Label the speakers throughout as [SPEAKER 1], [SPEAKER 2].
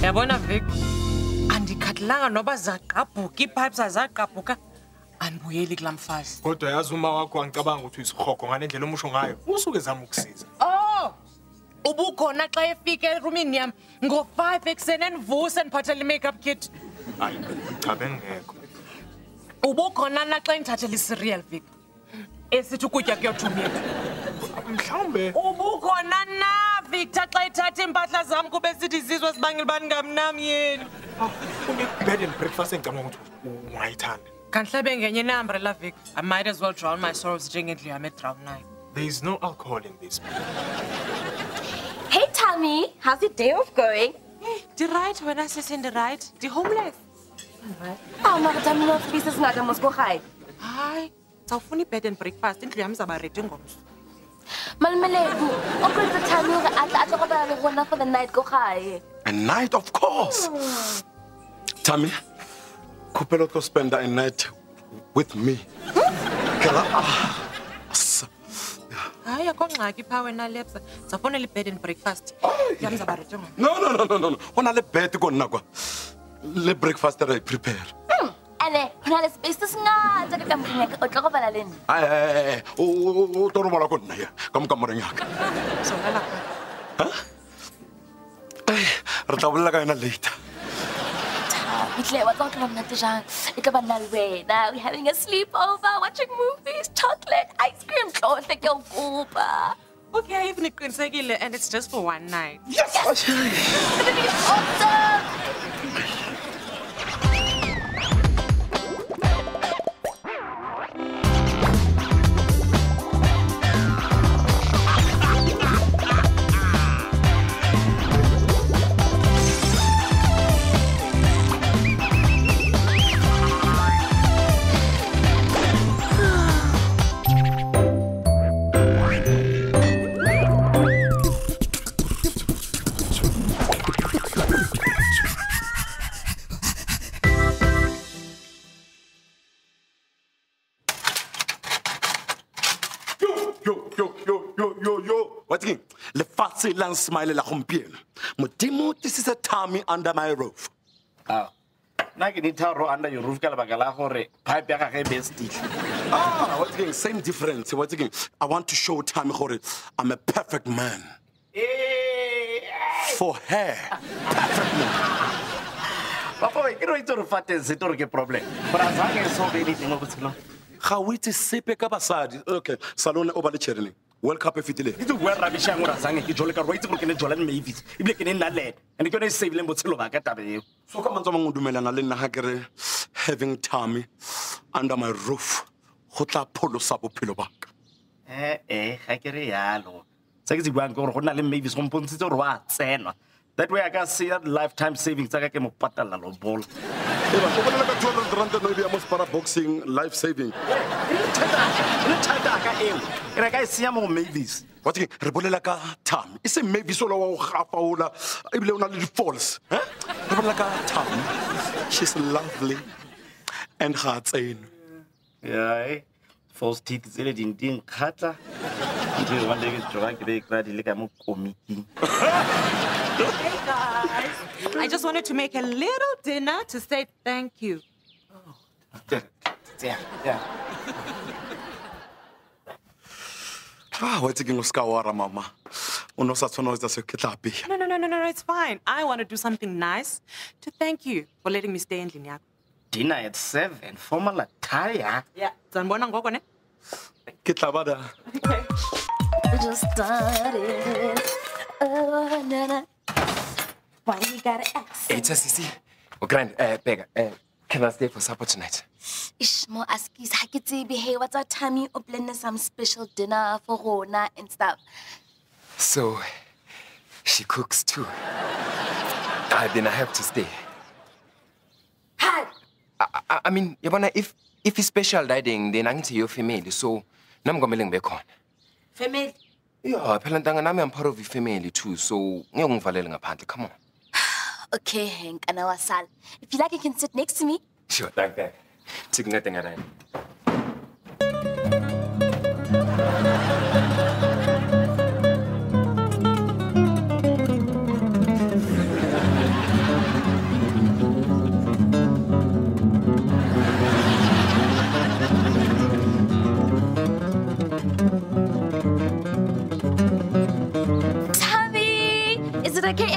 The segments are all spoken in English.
[SPEAKER 1] Yabona Vic, andikhatlanga noba zaqabhuka ipipes azaqabhuka andibuyeli kulamfazi.
[SPEAKER 2] Kodwa yazi uma wakho angicabanga ukuthi uyisikhokho ngale ndlela omusho ngayo. Usuke zama ukusiza.
[SPEAKER 1] Oh! Ubukhona xa efika erumini yami ngo-5 ekuseni endivusa endiphathela i-makeup kit.
[SPEAKER 2] Hayi, cha bengekho.
[SPEAKER 1] Ubukhona na xa indithathela i-cereal Vic. Esithi ukutya kuyothumela.
[SPEAKER 2] Mhlawumbe
[SPEAKER 1] Ubukhona na Victor xa ethatha impahla zami kube sithi izizwe sibangela bani ngamnami yena.
[SPEAKER 2] une-bed and breakfast engicabanga ukuthi ungayithanda.
[SPEAKER 1] Kanhlabe ngenye ne-umbrella Vic. I might as well drown my sorrows njengendlu yami edrown nayo.
[SPEAKER 2] There is no alcohol in this.
[SPEAKER 3] Hey, Tommy, how's your day off going?
[SPEAKER 1] The right when I say the right, the homeless.
[SPEAKER 3] Oh, no, but I'm not business nga mos go high.
[SPEAKER 1] Hi, sawufuna bed and breakfast indlu yami zaba ready ngomso.
[SPEAKER 3] Malmeleku, onkel the Tommy atla go ba le gona for the night go high.
[SPEAKER 4] A night, of course. Tammy, kupelo to spend a night with me.
[SPEAKER 1] Hayi akongxaki pha wena lepsa. Safonela bed and breakfast. Yami zaba ready ngomso.
[SPEAKER 4] No. Ona le bed go nna kwa. Le breakfast that I prepare.
[SPEAKER 3] And hona le space nga tsa ka mphanya o tla go bala le nna.
[SPEAKER 4] Ay, o toro mola go nna ya. Ka mo kamoreng yaka.
[SPEAKER 1] So la.
[SPEAKER 4] Ay, re tla bolela ka yena later.
[SPEAKER 3] Itle wa tla mna tjang. E tla bana le wena. We having a sleepover, watching movies, chocolate, ice cream, tlohle ke o kopa.
[SPEAKER 1] Okay, even iqinisekile and it's just for one night.
[SPEAKER 4] Yes.
[SPEAKER 3] It's gonna be awesome.
[SPEAKER 4] What's again? Le fatse lang smile la gompieno. Modimo tisitse Tommy under my roof.
[SPEAKER 5] Ah. Na ke ditharo under your roof ka lebaka la gore pipe ya gage be still.
[SPEAKER 4] What's again? Same difference. What's again? I want to show Tommy gore I'm a perfect man. For her. Perfect man.
[SPEAKER 5] Papa, ke re itse re fate se tore ke problem. But azange so be anything go tshelo.
[SPEAKER 4] Ga o itse sepe ka basadi. Okay, salone o ba le cherry. World Cup e fitile.
[SPEAKER 5] Ke tse bua rubbish ya ngora zange ke jole ka re itse gore ke ne Jolan Mavis. Ibile ke ne nna le. And ke yone save le botshelo ba ka tabe.
[SPEAKER 4] So ka mantsa mang o dumelana le nna ha ke re having Tommy under my roof go tla pholosa bophelo ba ka.
[SPEAKER 5] Ga ke re yalo. Se ke tse bua ke gore go nna le Mavis go mpontshitse gore wa tsenwa. That way I can see that lifetime savings tsaka ke mo patala lo ball.
[SPEAKER 4] Eba go bona ka 200 rand no bia mo para boxing life saving.
[SPEAKER 5] Re tshata ka eo. Re ka se ya mo Mavis.
[SPEAKER 4] What ke re bolela ka Tommy. E se Mavis o lo wa go gafa ola e bile ona le di falls, Re bolela ka Tommy. She's lovely and heartsane.
[SPEAKER 5] Yeah, false teeth tsele ding khatla. Ndi one day ke tloga ke be ka di le ka mo komiki.
[SPEAKER 1] Hey guys, I just wanted to make a little dinner to say thank you.
[SPEAKER 5] Yeah.
[SPEAKER 4] What's again uskawara mama. Uno sa tshwana tsa se ke tla pe.
[SPEAKER 1] No, it's fine. I want to do something nice to thank you for letting me stay in Linyako.
[SPEAKER 5] Dinner at 7, formal attire.
[SPEAKER 1] Yeah, zanibona ngoko ne?
[SPEAKER 4] Ke tla ba da.
[SPEAKER 1] Okay.
[SPEAKER 3] We just started. Oh, na. Why you gotta ask?
[SPEAKER 6] It's a Sisi. Oh, grand. Beggar. Can I stay for supper tonight?
[SPEAKER 3] Ish, mo askis, ha ke tsebe, hey, what's our Tommy o plan some special dinner for rona and stuff.
[SPEAKER 6] So, she cooks too. Then I have to stay.
[SPEAKER 3] Hi.
[SPEAKER 6] I mean, yabona, if it's special dining, then I'm your family. So, nam gomeleng bekon.
[SPEAKER 3] Family.
[SPEAKER 6] Yeah, pelantanga nami I'm part of your family too. So, ngeke ngivalele ngaphandle. Come on.
[SPEAKER 3] Okay, Hank, and our sal. If you like, you can sit next to me.
[SPEAKER 6] Sure, like that. Take nothing at all.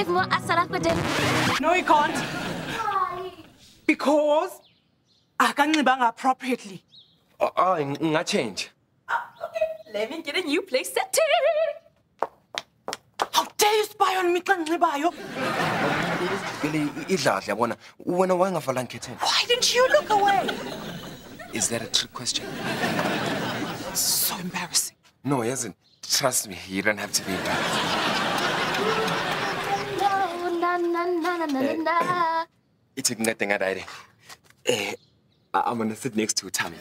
[SPEAKER 3] give more asala for dinner?
[SPEAKER 1] No, you can't.
[SPEAKER 3] Why?
[SPEAKER 1] Because akanxibanga appropriately.
[SPEAKER 6] Nga change.
[SPEAKER 3] Okay, let me get a new place set.
[SPEAKER 1] How dare you spy on me, kanxibayo? Why didn't you look away?
[SPEAKER 6] Is that a trick question?
[SPEAKER 1] So embarrassing.
[SPEAKER 6] No, it isn't. Trust me, you don't have to be embarrassed. It's igniting at ID. I'm gonna sit next to Tammy.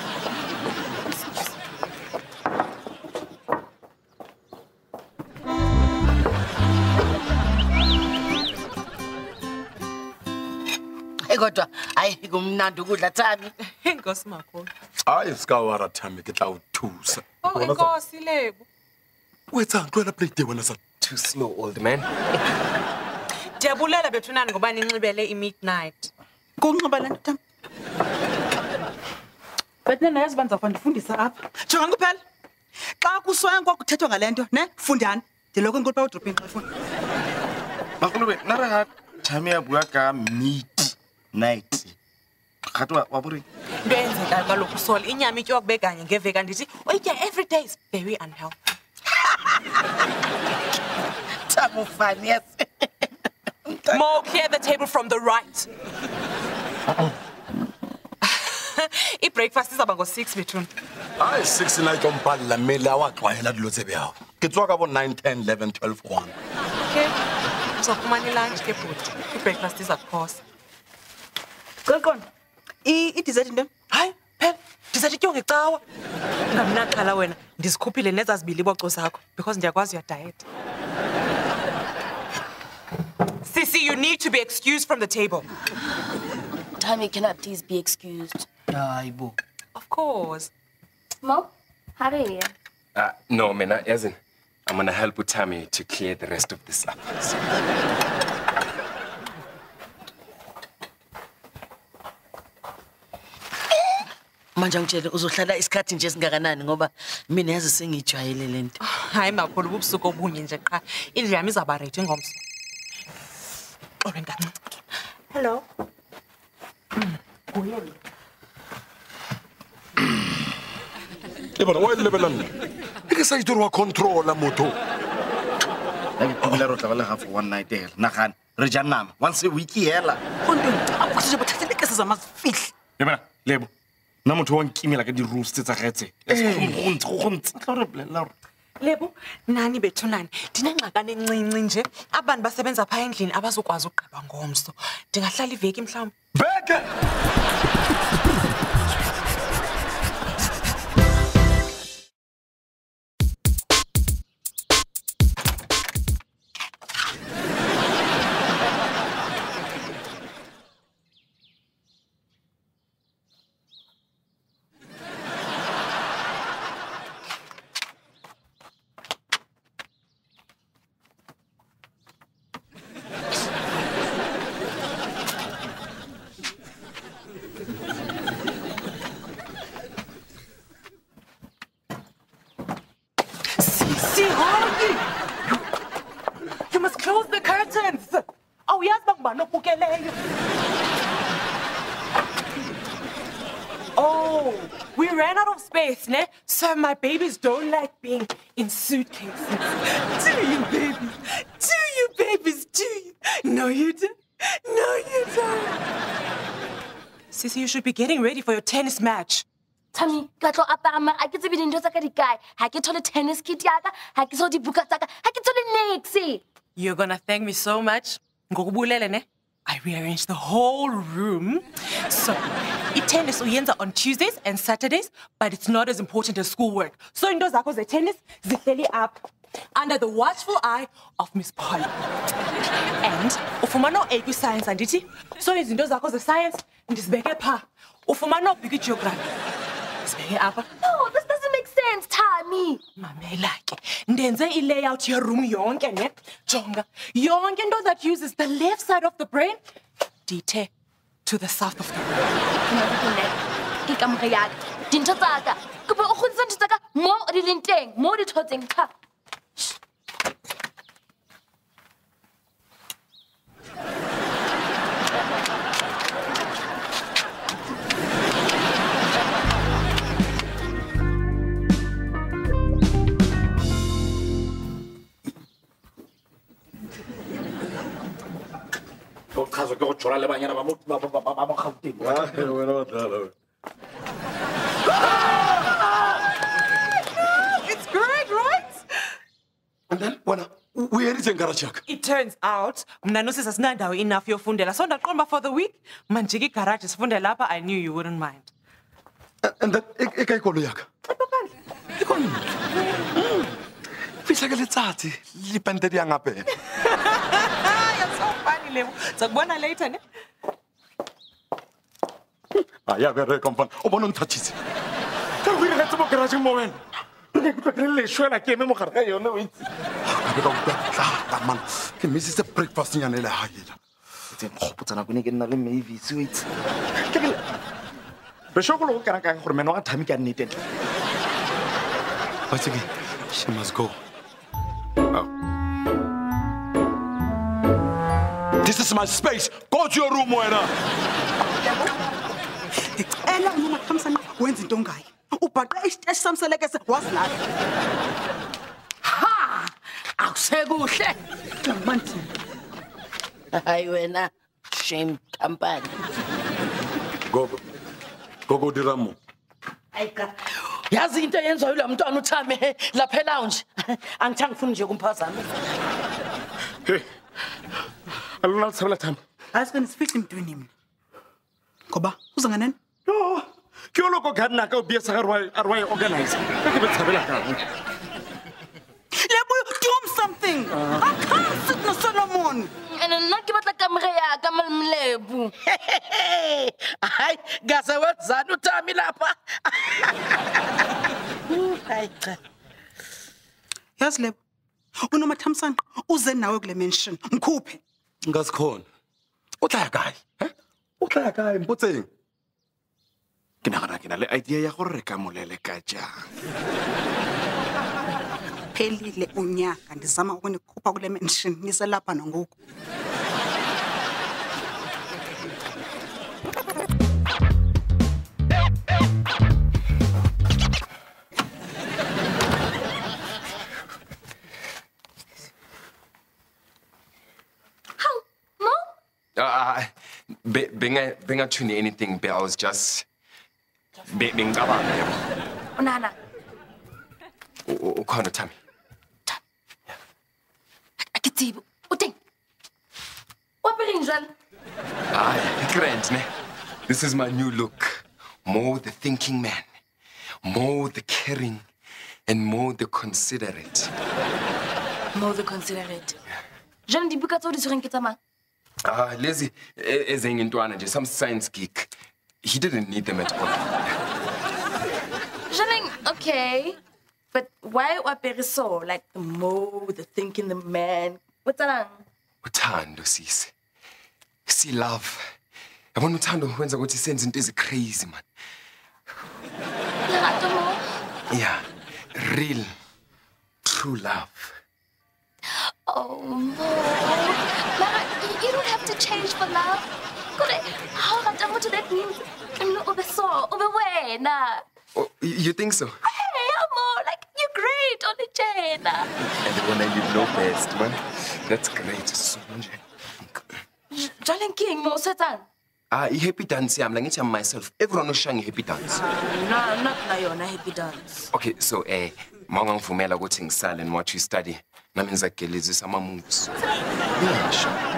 [SPEAKER 7] Kodwa hayi kumnandi ukudla Thami.
[SPEAKER 1] Inkosi makhulu.
[SPEAKER 4] Hayi sikawara Thami ke tla uthusa.
[SPEAKER 1] Oh, inkosi Lebo.
[SPEAKER 4] Wetsa ntwela plate wena sa.
[SPEAKER 6] Too slow, old man.
[SPEAKER 1] Ndiyabulela bethunani ngoba ninxibele i-midnight.
[SPEAKER 7] Kunxiba lento Thami.
[SPEAKER 8] Bethina nayazi banza kwandifundisa apha.
[SPEAKER 7] Jonga kuphela. Xa kuswenko kuthethwa ngalento, ne? Fundani. Ndiloko inkulu pa udroping xa ufuna.
[SPEAKER 5] Makulume nare ha Thami ya bua ka meat night. Khatwa wa buri.
[SPEAKER 1] Into eyenzekayo kaloku Sol, inyama ityiwa kube kanye ngeveki ndithi oyitya every day is very unhealthy.
[SPEAKER 7] Thami ufani yes.
[SPEAKER 1] Mo, clear the table from the right. I-breakfast izaba ngo-6 bethuna.
[SPEAKER 4] Hayi 6 night ompalla mele awaxwayela dilo tsebe yawo. Ke tswa ka bo 9 10 11 12 1.
[SPEAKER 1] Okay. Uzofumana ilunch ke bhuti. I-breakfast iza kuphosa.
[SPEAKER 7] Qolqona. I-dessert into?
[SPEAKER 1] Hayi, phela ndizathi tyiwe ngecawa. Ungamnaxhala wena, ndizikhuphile nezazibili iboco zakho because ndiyakwazi uyadiet. Sissy, you need to be excused from the table.
[SPEAKER 3] Tammy, can I please be excused?
[SPEAKER 7] Hayibo.
[SPEAKER 1] Of course.
[SPEAKER 3] Mo, hurry.
[SPEAKER 6] No, man, as in, I'm gonna help with Tammy to clear the rest of this up.
[SPEAKER 7] Manje ngitshela uzohlala isikhathi nje singakanani ngoba mina yazi sengijwayele lento.
[SPEAKER 1] Hayi makhulu ubusuku obunye nje qha. Indlu yami izaba ready ngomso. Hello.
[SPEAKER 4] Lebona wa lebelang. Ke sa itoro wa controla moto.
[SPEAKER 5] Ngile ro tla ga for one night there. Nagana re ja nama once a week hela.
[SPEAKER 7] Konto akuse botlhatlhe ke se zama fihli.
[SPEAKER 5] Lebona lebo. Na motho wa nkimela ka di rules tsa getse. Go ntse tla re bolela.
[SPEAKER 1] Lebo, nani bethunani. Dinengxakane encinci nje. Abantu basebenza pha endlini abazokwazi ugqiba ngomso. Ndingahlala iveki mhlawumbe.
[SPEAKER 4] Beke.
[SPEAKER 1] See, hurry! You must close the curtains. Oh, yes, bang bukeleyo. Oh, we ran out of space, ne? So my babies don't like being in suitcases. Do you, babies? Do you, babies? Do you? No, you don't. No, you don't. Sissy, you should be getting ready for your tennis match.
[SPEAKER 3] Tammy, katlo apama, I get to be in Josaka the guy. I get to the tennis kit yaga, I get to the bukataka, I get to the nexi.
[SPEAKER 1] You're gonna thank me so much. Ngokubulele ne? I rearranged the whole room. So, tennis uyenza on Tuesdays and Saturdays, but it's not as important as schoolwork. So into zakho ze tennis zihleli up under the watchful eye of Miss Polly. And ufumana A science andithi. So izinto zakho ze science ndizibeke pha. Ufumana big geography. Sibeke apha.
[SPEAKER 3] No, this doesn't make sense, Tammy.
[SPEAKER 1] Mamela ke. Ndenze i-layout your room yonke ne. Jonga. Yonke into that uses the left side of the brain, dithe to the south of the brain.
[SPEAKER 3] Ke kamore ya dintho tsaka. Ke bo o khutsa dintho tsaka mo di leng teng, mo di thotseng pha.
[SPEAKER 5] go chazo ke go tshora le banyana ba mo Gauteng.
[SPEAKER 1] It's great, right?
[SPEAKER 4] And then wena uyelithe garage yakhe.
[SPEAKER 1] It turns out, mna nosisi asinandawo enough yofundela. So ndaqomba for the week, manjike garage sifundela lapha. I knew you wouldn't mind.
[SPEAKER 4] And then ikayikolo yakhe. Ikolo. Fihla ke letsatsi le pente di ngape.
[SPEAKER 1] You're so funny, Lebo. Sakubona later, ne?
[SPEAKER 4] Ya be re kompana. O bona nthatshitse.
[SPEAKER 5] Ka go ile tse mo garage mo wena. Ke go tlele shwela ke me mo gare ga yone o itse.
[SPEAKER 4] Man, ke missile breakfast nyane le haela.
[SPEAKER 5] Tse nkgopotsana go ne ke nna le Mavis wait. Ke ke Be shokolo go kana ka gore meno ga thami ke nnete.
[SPEAKER 4] But again, she must go. This is my space. Go to your room, wena.
[SPEAKER 8] Ela noma khamsana wenza into ngayo. Ubhaqa isisamseleke wasilala.
[SPEAKER 7] Ha! Akusekuhle.
[SPEAKER 8] Manje.
[SPEAKER 7] Hayi wena, shame company.
[SPEAKER 4] Go dira mo.
[SPEAKER 7] Ayika. Yazi into yenziwa yilo mntwana uthame lapha lounge. Angithanga ufuna nje kumphazama.
[SPEAKER 5] Hey. Aluna tsabela thami.
[SPEAKER 8] Asikani sifihle imntwini mina. Ngoba uza nganani?
[SPEAKER 5] No. Ke lo go gana ka o biesa arway organize. Ke be tsabela ka.
[SPEAKER 8] Lebo, do something. I can't sit no Solomon.
[SPEAKER 3] And nna ke batla kamera ya ka Mlebu.
[SPEAKER 7] Hayi, gaza wenzani uthami lapha? Hayi cha.
[SPEAKER 8] Yazi Lebo, unomathamsana uze nawe kule mention. Mkhuphe.
[SPEAKER 4] Ngasikhona. O tla ya kae? O tla ya kae mpotseng?
[SPEAKER 5] Ke nagana ke na le idea ya gore re ka molele ka jang.
[SPEAKER 8] Phelile unyaka ndizama ukunikhupha kule mention ngiselapha nangoku.
[SPEAKER 6] Benga tune anything, but I was just being gabang.
[SPEAKER 3] Unana.
[SPEAKER 6] Ukhona Thami.
[SPEAKER 3] Akitibo. Uteng. What brings you?
[SPEAKER 6] Grand, ne? This is my new look. More the thinking man, more the caring, and more the considerate.
[SPEAKER 3] More the considerate. J'aime di buka tso di tshwereng ke tsamang.
[SPEAKER 6] Lazy is just some science geek. He didn't need them at all.
[SPEAKER 3] J'aime, okay. But why wapere so? Like the more, the thinking, the man. What's that?
[SPEAKER 6] Uthando sis. See love. I want uthando wenza ukuthi senze into ezi crazy man. Yeah. Real true love.
[SPEAKER 3] Oh no. Mara, you don't have to change for love. How what that means?
[SPEAKER 6] Oh, you think so?
[SPEAKER 3] Hey, Amo, like you're great, only Jane.
[SPEAKER 6] And the one I you know best, man. That's great. So
[SPEAKER 3] Jolene King, no Satan.
[SPEAKER 6] Happy dance, I'm like I'm myself. Everyone knows shang happy dance.
[SPEAKER 3] No, not Liona happy dance.
[SPEAKER 6] Okay, so Mangang Fumela go sing silent what you study. That means like Kelly's some moves. Yeah, sure.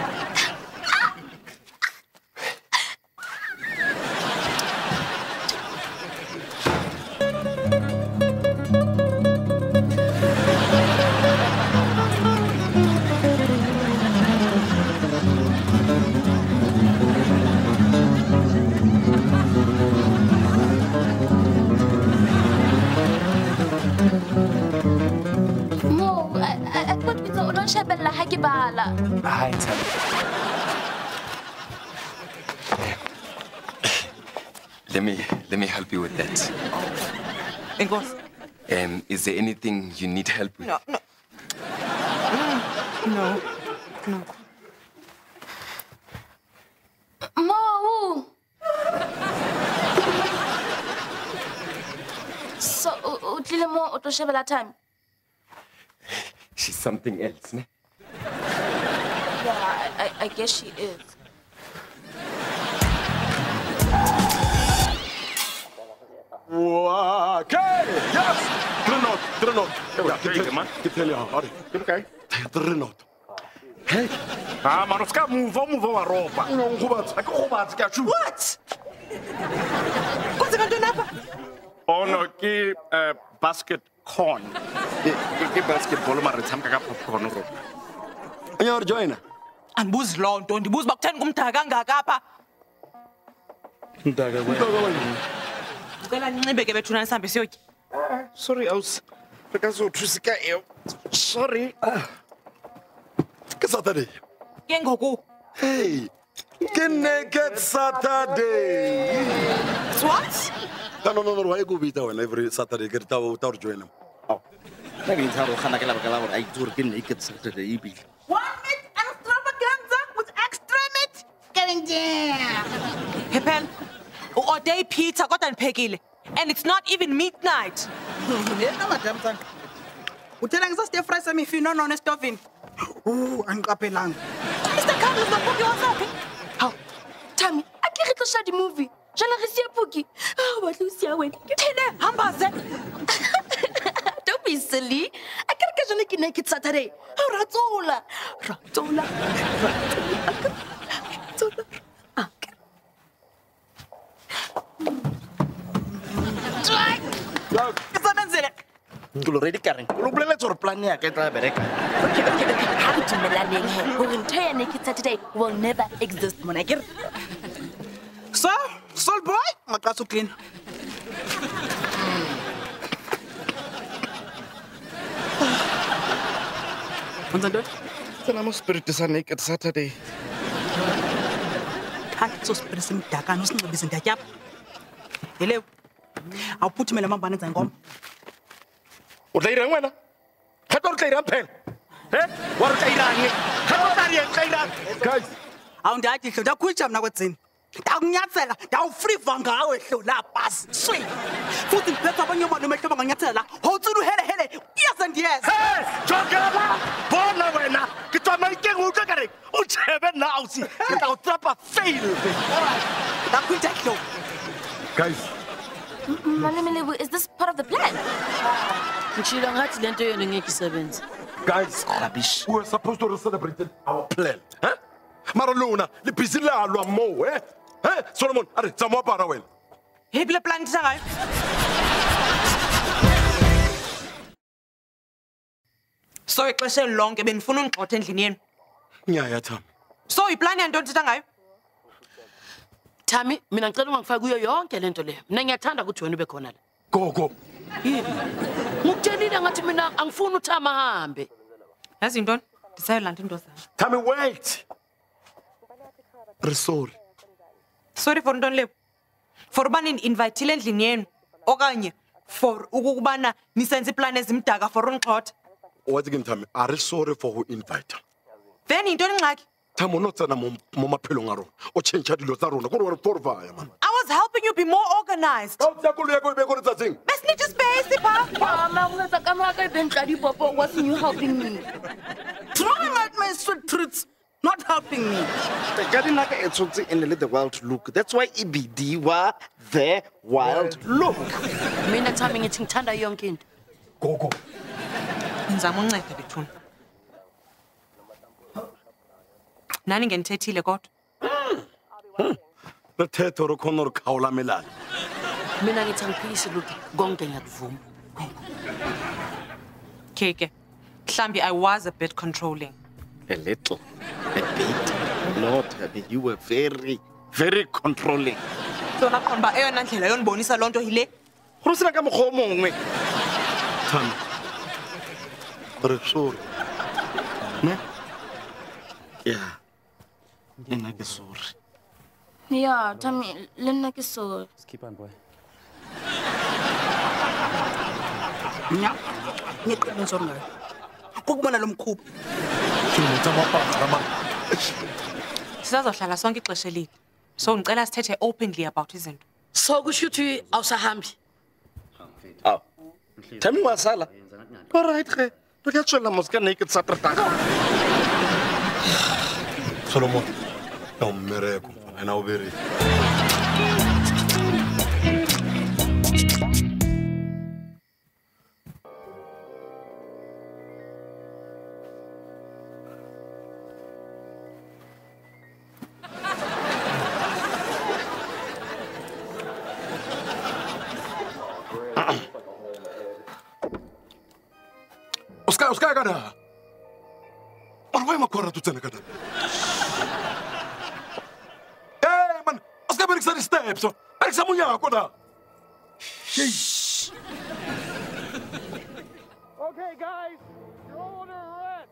[SPEAKER 6] Hi, Let me help you with that.
[SPEAKER 1] Engos.
[SPEAKER 6] Is there anything you need help with?
[SPEAKER 1] No.
[SPEAKER 3] Mo. So, utlile mo o tlo shebela time.
[SPEAKER 6] She's something else, ne?
[SPEAKER 3] Yeah, I guess she is.
[SPEAKER 4] Okay, yes. 3 knot, 3 knot.
[SPEAKER 5] Okay, man.
[SPEAKER 4] Get tell you how.
[SPEAKER 5] Okay.
[SPEAKER 4] 3 knot. Hey.
[SPEAKER 5] Man, o ska move wa ropa.
[SPEAKER 4] No, ngobatsi.
[SPEAKER 5] I go gobatse ka chu.
[SPEAKER 1] What? What's going to happen?
[SPEAKER 5] Oh no, ke basket corn. Ke basketball mara tshamka ka popcorn ro.
[SPEAKER 4] Anyar joiner.
[SPEAKER 1] Andibuzi loo nto, ndibuza uba kutheni kumdaka kangaka apha.
[SPEAKER 5] Mdaka wena.
[SPEAKER 1] Ndicela ninxibe ke bethuna sihambe siyotya.
[SPEAKER 5] Sorry, thusika eo. Sorry.
[SPEAKER 4] Ke Saturday.
[SPEAKER 1] Ke ngoku.
[SPEAKER 4] Hey. Ke naked Saturday.
[SPEAKER 1] What?
[SPEAKER 4] No, why go beat wena every Saturday ke ta joiner.
[SPEAKER 5] Oh. Maybe it's how khana ke la baka la gore I do ke naked Saturday ibile.
[SPEAKER 8] 1 meat extravaganza with extra meat. Getting down.
[SPEAKER 1] Hey, Pen. Uode pizza kodwa ndiphekile. And it's not even midnight.
[SPEAKER 8] Yena madam Tsana. Uthela ngisasite fry semifino nona estovini. Angiqaphelanga.
[SPEAKER 1] Mr. Carlos, what you want?
[SPEAKER 3] How? Tammy, I can't get to the movie. Jala re siya Puki. Ah, wa tlo siya wena. Ke thena hambaze. Don't be silly. I can't get jana ke naked Saturday. Ratsola.
[SPEAKER 1] Isebenzile.
[SPEAKER 5] Ntulo ready Karen. Lo bolela tsore plan ya ka tla bereka.
[SPEAKER 3] Okay. How to melaneng he? Go entire naked Saturday will never exist, mona ke.
[SPEAKER 8] So, soul boy, maqasa clean. Unzando?
[SPEAKER 5] Tsena mo spirit sa naked Saturday.
[SPEAKER 8] Hayi so spirit simdaka no sincibise ndatyapha. Hello. Awuphuthumela mambane enza inkomo.
[SPEAKER 5] O tla irang wena? Ga tlo tla irang phela. Wa re tla irang. Ga tlo tla irang.
[SPEAKER 4] Guys,
[SPEAKER 8] Awundathi hlo ndakhulitsha mina kwetsini. Ndakunyatsela, ndawufriva ngawe hlo la bus. Sweet. Futhi ngiphethe abanye abantu emehlo banganyatsela la. Hotsulu hele. Yes and yes.
[SPEAKER 5] Jogela! Bona wena! Ke tswa maikeng o tla kare. O tshebe na ausi. Ke tla o trapa fail.
[SPEAKER 8] Ndakhulitsha hlo.
[SPEAKER 4] guys.
[SPEAKER 3] Malemelebu, is this part of the plan?
[SPEAKER 7] Ngishilo ngathi lento yona ngeke isebenze.
[SPEAKER 4] Guys,
[SPEAKER 5] Rubbish.
[SPEAKER 4] we were supposed to celebrate our plan. Huh? Maraluna, le busy la lo mo, eh? Eh? Solomon, are tsamo para wena.
[SPEAKER 1] Hible plan tsa gae. So ixesha lonke benifuna ungixotha endlini yenu.
[SPEAKER 4] Nyaya Thami.
[SPEAKER 1] So iplan yanto ntitha ngayo.
[SPEAKER 7] Thami, mina ngicela ungangifaki kuyo yonke lento leyo. Mina ngiyathanda ukuthi wena ube khona la.
[SPEAKER 4] Go.
[SPEAKER 7] Ngikutshelile ngathi mina angifuni uThama ahambe.
[SPEAKER 1] Yazi intoni? Ndisayolanda into zami.
[SPEAKER 4] Thami, wait. Sorry.
[SPEAKER 1] Sorry for ntoni leyo. For uba nindinvayithile endlini yenu okanye for ukubana nisenze iplan ezimdaka for ungixotha.
[SPEAKER 4] What again, Thami? Are sorry for who invite.
[SPEAKER 1] Then intoni ingxaki?
[SPEAKER 4] Thami no tsena mo maphelo nga rona. O change dilo tsa rona. Go re forvaya man.
[SPEAKER 1] I was helping you be more organized.
[SPEAKER 4] Ka tsa go le go be go tsa tseng.
[SPEAKER 1] Best need space pa.
[SPEAKER 3] Mama, ungenza kama ka ibentla popo, wasn't you helping me?
[SPEAKER 8] Throwing out my sweet treats, not helping me.
[SPEAKER 5] The garden like it's something in the wild look. That's why EBD wa the wild look.
[SPEAKER 7] Mina Thami ngithi ngithanda yonke into.
[SPEAKER 4] Go.
[SPEAKER 1] Ngizama unceda bethuna. Nani ngenithethile kodwa?
[SPEAKER 4] Le thetho ro khona ro khaola melala.
[SPEAKER 7] Mina ngithi ngiphikise lokho konke ngiyakuvuma.
[SPEAKER 1] Keke. Mhlambi I was a bit controlling.
[SPEAKER 5] A little, a bit. Not, you were very, very controlling.
[SPEAKER 1] So nakhomba eyona ndlela yonibonisa lonto hile.
[SPEAKER 5] Go sena ka mogho mongwe.
[SPEAKER 4] Thami. Re sorry.
[SPEAKER 5] Ne? Yeah. Nna ke sorry.
[SPEAKER 3] Yeah, Tammy, le nna ke sorry.
[SPEAKER 5] Keep on boy.
[SPEAKER 8] Nya. Ngiqhubeka sorry ngayo. Ukubona lo mkhuba.
[SPEAKER 4] Sino tsama para man.
[SPEAKER 1] Sizazohlala sonke ixesha elide. So ngicela sithethe openly about izinto.
[SPEAKER 7] So kusho ukuthi awusahambi.
[SPEAKER 5] Aw. Thami wa sala. All right, ge. Re ka tswela moska naked Saturday.
[SPEAKER 4] Solomon. No mereko. And I'll be ready. Uska kada. Mara why makora tu tsena kada? Hey man, uska beriksa di steps. Beriksa munya ako da.
[SPEAKER 2] Okay, guys, you're all under arrest.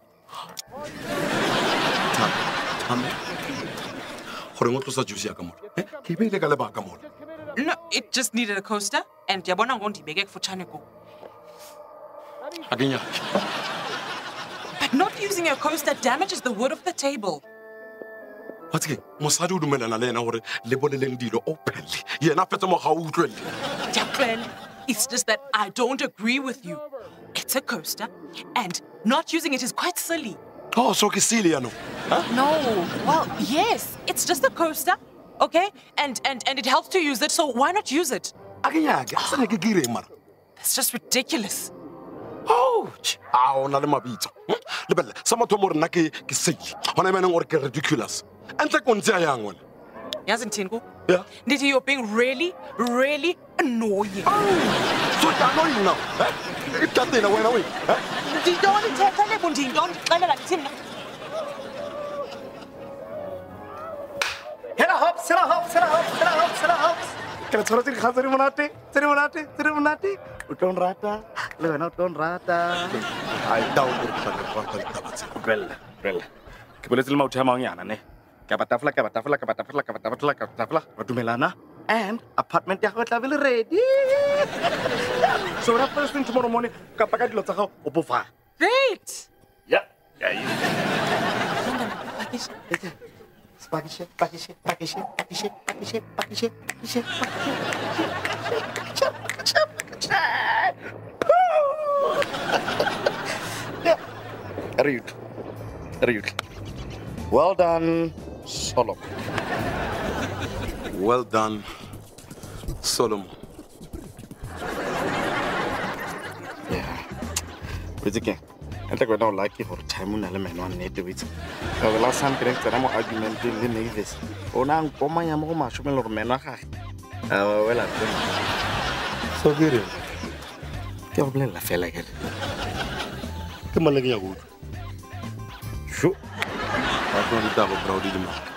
[SPEAKER 4] Tame. Gore ngo tlosa juice ya ka mola. Ke beile ka lebaka mola.
[SPEAKER 1] No, it just needed a coaster, and yabona ngondibeke kufutshane go.
[SPEAKER 4] Agenya.
[SPEAKER 1] But not using a coaster damages the wood of the table.
[SPEAKER 4] What's ke? Mosadi o dumelana le ena gore le boleleng dilo openly. Yena fetse mo ga o utlwele.
[SPEAKER 1] Jacqueline, it's just that I don't agree with you. It's a coaster, and not using it is quite silly.
[SPEAKER 4] Oh, so ke silly ya no.
[SPEAKER 1] No, well, yes, it's just a coaster, okay? And it helps to use it, so why not use it?
[SPEAKER 4] Agenya ke sa ne ke gire mara.
[SPEAKER 1] That's just ridiculous.
[SPEAKER 4] Ouch. Na le mabitso. Lebelle, sa motho mo rena ke silly. Hona meneng gore ke ridiculous. Entle kontse yang wena.
[SPEAKER 1] Yazi Ntingu?
[SPEAKER 4] Yeah.
[SPEAKER 1] Nditi, you're being really, really annoying.
[SPEAKER 4] So you're annoying now. If that thing went away.
[SPEAKER 1] Ndintoni thetha le bundintoni xelela thina.
[SPEAKER 5] Hela hops, hela hops, hela hops, hela hops, hela hops. Kena tshwara tse di kgang tse di monate. O tlo nrata, le wena o tlo nrata.
[SPEAKER 4] Ai dawo go ka tabatse.
[SPEAKER 5] Bella. Ke boletse le mauthe a mangnyana ne. Ka batafla. Ba dumelana. And apartment ya go tla be le ready. So that first thing tomorrow morning, ka paka dilo tsa gago o bofa.
[SPEAKER 1] Great!
[SPEAKER 5] Yeah.
[SPEAKER 1] Package.
[SPEAKER 5] Package. Rude. Well done, Solomon.
[SPEAKER 4] Well done, Solomon.
[SPEAKER 5] Yeah. Wait again. I think we don't like it for time on element one need to it. The last time I am argument in the Navis. Oh, now, Poma Yamoma, Shumel or Menaha. Well, I think.
[SPEAKER 4] So good.
[SPEAKER 5] You're playing la fella again.
[SPEAKER 4] Come on, let me go.
[SPEAKER 5] Sure.
[SPEAKER 4] I don't double proud of